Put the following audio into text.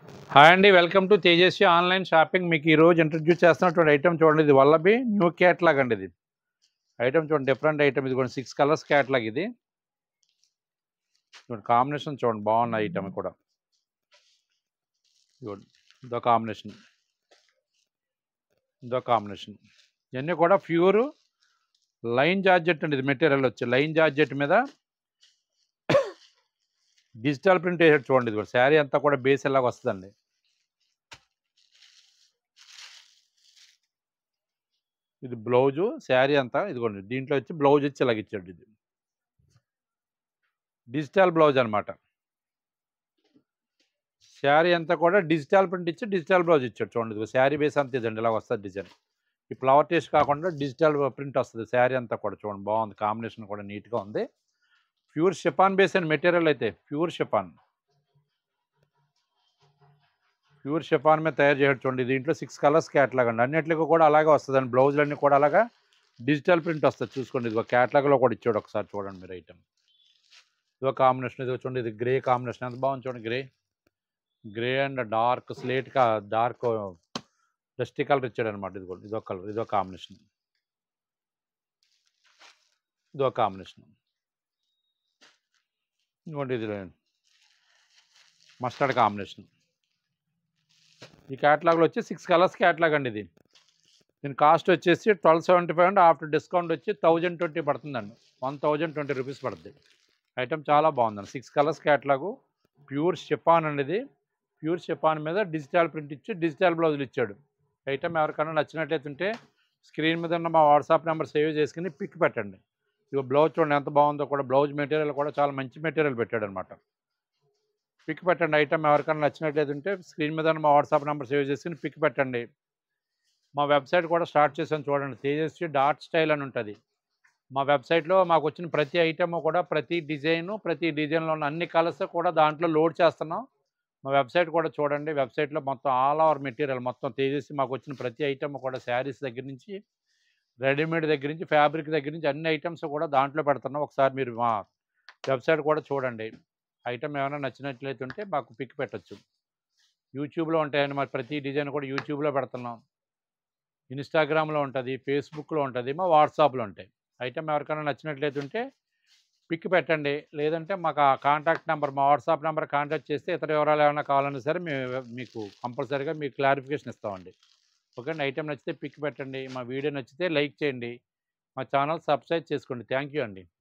Hi అండి, welcome to Tejaswi online shopping. మీకు ఈరోజు ఇంట్రడ్యూస్ చేస్తున్నటువంటి ఐటమ్ చూడండి. ఇది వల్లభి న్యూ క్యాట్లాగ్ అండి. ఇది ఐటమ్ చూడండి, డిఫరెంట్ ఐటమ్. ఇది కూడా 6 కలర్స్ క్యాట్లాగ్. ఇది చూడండి, కాంబినేషన్ చూడండి, బాగున్న ఐటమ్ కూడా. చూడండి, ఇదో కాంబినేషన్, ఇదో కాంబినేషన్. ఇవన్నీ కూడా ప్యూర్ లైన్ జార్జెట్ అండి. ఇది మెటీరియల్ వచ్చి లైన్ జార్జెట్ మీద డిజిటల్ ప్రింట్ వేసాడు చూడండి. ఇది కూడా శారీ అంతా కూడా బేస్ ఎలాగ వస్తుందండి. ఇది బ్లౌజు, శారీ అంతా ఇదిగోండి. దీంట్లో వచ్చి బ్లౌజ్ వచ్చి ఇలాగ ఇచ్చాడు. ఇది డిజిటల్ బ్లౌజ్ అనమాట. శారీ అంతా కూడా డిజిటల్ ప్రింట్ ఇచ్చి డిజిటల్ బ్లౌజ్ ఇచ్చాడు చూడండి. ఇది శారీ బేస్ అంతా ఇదండి, ఇలా వస్తుంది డిజైన్. ఈ ఫ్లవర్ టేస్ట్ కాకుండా డిజిటల్ ప్రింట్ వస్తుంది శారీ అంతా కూడా. చూడండి, బాగుంది, కాంబినేషన్ కూడా నీట్గా ఉంది. Pure chiffon base and material అయితే ప్యూర్ షిఫాన్ మీద తయారు చేయడం చూడండి. దీంట్లో 6 కలర్స్ క్యాట్లాగ్ అండి. అన్నింటికి కూడా అలాగే వస్తుందండి. బ్లౌజులన్నీ కూడా అలాగా డిజిటల్ ప్రింట్ వస్తుంది. చూసుకోండి, ఇదిగో క్యాట్లాగ్లో కూడా ఇచ్చాడు. ఒకసారి చూడండి మీరు ఐటమ్. ఇదో కాంబినేషన్, ఇదిగో చూడండి. ఇది గ్రే కాంబినేషన్ ఎంత బాగుంది చూడండి. Grey and dark slate dark dusty colour ఇచ్చాడు అనమాట. ఇది కూడా ఇదో కలర్, ఇదో కాంబినేషన్, ఇదో కాంబినేషన్. ఇంకోటి ఇది మస్టర్డ్ కాంబినేషన్. ఈ క్యాట్లాగ్లో వచ్చి 6 కలర్స్ క్యాట్లాగ్ అండి. ఇది దీని కాస్ట్ వచ్చేసి 1275 అండి. ఆఫ్టర్ డిస్కౌంట్ వచ్చి 1020 పడుతుందండి. 1020 రూపీస్ పడుతుంది. ఐటమ్ చాలా బాగుందండి. 6 కలర్స్ క్యాట్లాగు, ప్యూర్ షిఫాన్ అండి. ఇది ప్యూర్ షిఫాన్ మీద డిజిటల్ ప్రింట్ ఇచ్చి డిజిటల్ బ్లౌజులు ఇచ్చాడు. ఐటమ్ ఎవరికైనా నచ్చినట్లయితే ఉంటే స్క్రీన్ మీద ఉన్న మా వాట్సాప్ నెంబర్ సేవ్ చేసుకుని పిక్ పెట్టండి. ఇక బ్లౌజ్ చూడండి ఎంత బాగుందో కూడా. బ్లౌజ్ మెటీరియల్ కూడా చాలా మంచి మెటీరియల్ పెట్టాడు అనమాట. పిక్ పెట్టండి. ఐటమ్ ఎవరికైనా నచ్చినట్లయితే ఉంటే స్క్రీన్ మీద మా వాట్సాప్ నెంబర్ సేవ్ చేసుకుని పిక్ పెట్టండి. మా వెబ్సైట్ కూడా స్టార్ట్ చేసాను చూడండి, తేజస్వి డాట్ స్టైల్ అని ఉంటుంది. మా వెబ్సైట్లో మాకు వచ్చిన ప్రతి ఐటమ్ కూడా, ప్రతి డిజైన్లో ఉన్న అన్ని కలర్స్ కూడా దాంట్లో లోడ్ చేస్తున్నాం. మా వెబ్సైట్ కూడా చూడండి. వెబ్సైట్లో మొత్తం ఆల్ ఓవర్ మెటీరియల్ మొత్తం తేజస్వి మాకు వచ్చిన ప్రతి ఐటమ్ కూడా, శారీస్ దగ్గర నుంచి రెడీమేడ్ దగ్గర నుంచి ఫ్యాబ్రిక్ దగ్గర నుంచి అన్ని ఐటమ్స్ కూడా దాంట్లో పెడుతున్నాం. ఒకసారి మీరు మా వెబ్సైట్ కూడా చూడండి. ఐటమ్ ఏమైనా నచ్చినట్లయితే ఉంటే మాకు పిక్ పెట్టచ్చు. యూట్యూబ్లో ఉంటాయండి మరి ప్రతి డిజైన్ కూడా యూట్యూబ్లో పెడుతున్నాం. ఇన్స్టాగ్రామ్లో ఉంటుంది, ఫేస్బుక్లో ఉంటుంది, మా వాట్సాప్లో ఉంటాయి. ఐటమ్ ఎవరికైనా నచ్చినట్లయితే ఉంటే పిక్ పెట్టండి. లేదంటే మాకు ఆ కాంటాక్ట్ నెంబర్, మా వాట్సాప్ నెంబర్ కాంటాక్ట్ చేస్తే ఇతర వివరాలు ఏమైనా కావాలన్నా సరే మేము మీకు కంపల్సరీగా మీకు క్లారిఫికేషన్ ఇస్తామండి. ఓకే అండి. ఐటమ్ నచ్చితే పిక్ పెట్టండి. మా వీడియో నచ్చితే లైక్ చేయండి. మా ఛానల్ సబ్స్క్రైబ్ చేసుకోండి. థ్యాంక్ యూ అండి.